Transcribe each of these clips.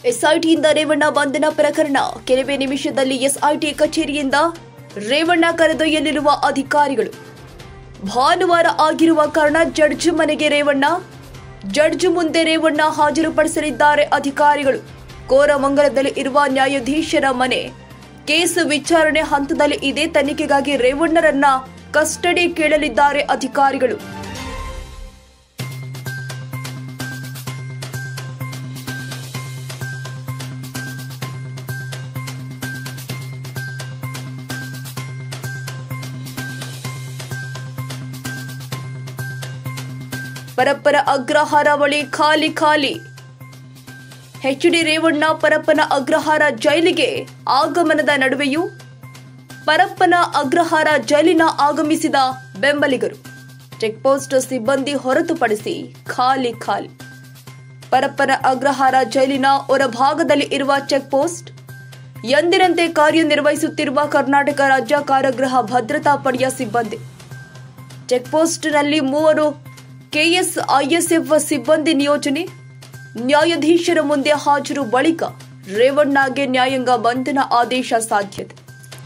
ಎಸ್ಐಟಿಯಿಂದ ರೇವಣ್ಣ ಬಂಧನ ಪ್ರಕರಣ ಕೆಲವೇ ನಿಮಿಷದಲ್ಲಿ ಎಸ್ಐಟಿ ಕಚೇರಿಯಿಂದ ರೇವಣ್ಣ ಕರೆದೊಯ್ಯಲಿರುವ ಅಧಿಕಾರಿಗಳು. ಭಾನುವಾರ ಆಗಿರುವ ಕಾರಣ ಜಡ್ಜ್ ಮನೆಗೆ ರೇವಣ್ಣ, ಜಡ್ಜ್ ಮುಂದೆ ರೇವಣ್ಣ ಹಾಜರುಪಡಿಸಲಿದ್ದಾರೆ ಅಧಿಕಾರಿಗಳು. ಕೋರಮಂಗಲದಲ್ಲಿ ಇರುವ ನ್ಯಾಯಾಧೀಶರ ಮನೆ ಕೇಸ್ ವಿಚಾರಣೆ ಹಂತದಲ್ಲಿ ಇದೆ. ತನಿಖೆಗಾಗಿ ರೇವಣ್ಣರನ್ನ ಕಸ್ಟಡಿ ಕೇಳಲಿದ್ದಾರೆ ಅಧಿಕಾರಿಗಳು. ಪರಪ್ಪನ ಅಗ್ರಹಾರ ಬಳಿ ಖಾಲಿ. ಎಚ್.ಡಿ. ರೇವಣ್ಣ ಪರಪ್ಪನ ಅಗ್ರಹಾರ ಜೈಲಿಗೆ ಆಗಮನದ ನಡುವೆಯೂ ಪರಪ್ಪನ ಅಗ್ರಹಾರ ಜೈಲಿನ ಆಗಮಿಸಿದ ಬೆಂಬಲಿಗರು. ಚೆಕ್ಪೋಸ್ಟ್ ಸಿಬ್ಬಂದಿ ಹೊರತುಪಡಿಸಿ ಖಾಲಿ. ಪರಪ್ಪನ ಅಗ್ರಹಾರ ಜೈಲಿನ ಹೊರಭಾಗದಲ್ಲಿ ಇರುವ ಚೆಕ್ಪೋಸ್ಟ್ ಎಂದಿನಂತೆ ಕಾರ್ಯನಿರ್ವಹಿಸುತ್ತಿರುವ ಕರ್ನಾಟಕ ರಾಜ್ಯ ಕಾರಾಗೃಹ ಭದ್ರತಾ ಪಡೆಯ ಸಿಬ್ಬಂದಿ. ಚೆಕ್ಪೋಸ್ಟ್ನಲ್ಲಿ 3 KSISF ಸಿಬ್ಬಂದಿ ನಿಯೋಜನೆ. ನ್ಯಾಯಾಧೀಶರ ಮುಂದೆ ಹಾಜರು ಬಳಿಕ ರೇವಣ್ಣಗೆ ನ್ಯಾಯಾಂಗ ಬಂಧನ ಆದೇಶ ಸಾಧ್ಯತೆ.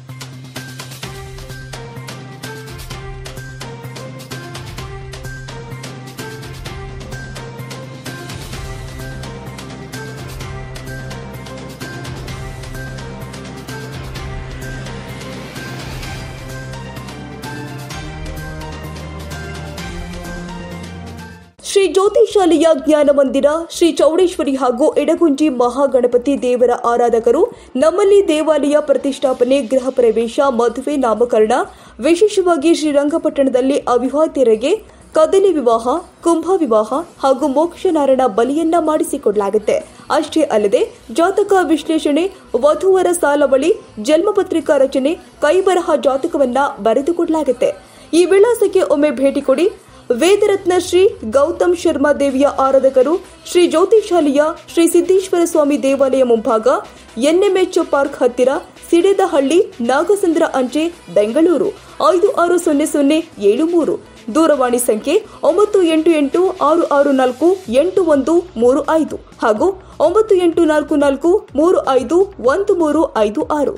ಶ್ರೀ ಜ್ಯೋತಿಷಾಲಯ ಜ್ಞಾನ ಮಂದಿರ, ಶ್ರೀ ಚೌಡೇಶ್ವರಿ ಹಾಗೂ ಎಡಗುಂಜಿ ಮಹಾಗಣಪತಿ ದೇವರ ಆರಾಧಕರು ನಮ್ಮಲ್ಲಿ ದೇವಾಲಯ ಪ್ರತಿಷ್ಠಾಪನೆ, ಗೃಹ ಪ್ರವೇಶ, ಮದುವೆ, ನಾಮಕರಣ, ವಿಶೇಷವಾಗಿ ಶ್ರೀರಂಗಪಟ್ಟಣದಲ್ಲಿ ಅವಿವಾಹಿತರಿಗೆ ಕದಲಿ ವಿವಾಹ, ಕುಂಭ ವಿವಾಹ ಹಾಗೂ ಮೋಕ್ಷನಾರಾಯಣ ಬಲಿಯನ್ನ ಮಾಡಿಸಿಕೊಡಲಾಗುತ್ತೆ. ಅಷ್ಟೇ ಅಲ್ಲದೆ ಜಾತಕ ವಿಶ್ಲೇಷಣೆ, ವಧುವರ ಸಾಲವಳಿ, ಜನ್ಮಪತ್ರಿಕಾ ರಚನೆ, ಕೈಬರಹ ಜಾತಕವನ್ನ ಬರೆದುಕೊಡಲಾಗುತ್ತೆ. ಈ ವಿಳಾಸಕ್ಕೆ ಒಮ್ಮೆ ಭೇಟಿ ಕೊಡಿ. ವೇದರತ್ನ ಶ್ರೀ ಗೌತಮ್ ಶರ್ಮಾ ದೇವಿಯ ಆರಾಧಕರು, ಶ್ರೀ ಜ್ಯೋತಿಷಾಲಯ, ಶ್ರೀ ಸಿದ್ದೇಶ್ವರ ಸ್ವಾಮಿ ದೇವಾಲಯ ಮುಂಭಾಗ, NMH ಪಾರ್ಕ್ ಹತ್ತಿರ, ಸಿಡೇದಹಳ್ಳಿ, ನಾಗಸಂದ್ರ ಅಂಚೆ, ಬೆಂಗಳೂರು 560073. ದೂರವಾಣಿ ಸಂಖ್ಯೆ 9886648135 ಹಾಗೂ 9844351356.